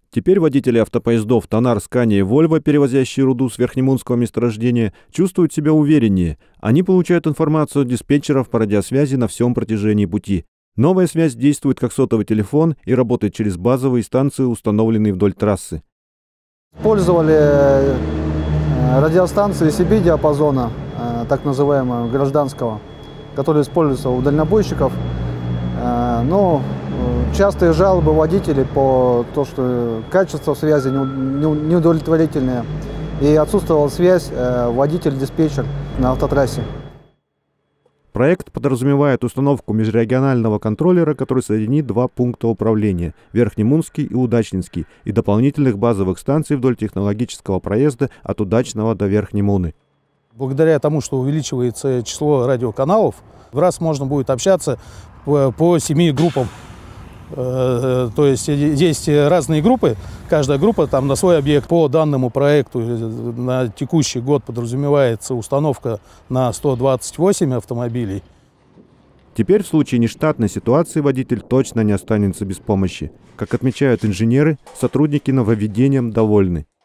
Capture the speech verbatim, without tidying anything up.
Теперь водители автопоездов «Тонар», «Скания» и «Вольво», перевозящие руду с верхнемунского месторождения, чувствуют себя увереннее. Они получают информацию от диспетчеров по радиосвязи на всем протяжении пути. Новая связь действует как сотовый телефон и работает через базовые станции, установленные вдоль трассы. Использовали радиостанции си би диапазона, так называемого гражданского, который используется у дальнобойщиков. Но частые жалобы водителей по то, что качество связи неудовлетворительное и отсутствовала связь водитель-диспетчер на автотрассе. Проект подразумевает установку межрегионального контроллера, который соединит два пункта управления – Верхнемунский и Удачненский, и дополнительных базовых станций вдоль технологического проезда от Удачного до Верхнемуны. Благодаря тому, что увеличивается число радиоканалов, в раз можно будет общаться по, по семи группам. То есть есть разные группы, каждая группа там на свой объект. По данному проекту на текущий год подразумевается установка на сто двадцать восемь автомобилей. Теперь в случае нештатной ситуации водитель точно не останется без помощи. Как отмечают инженеры, сотрудники нововведением довольны.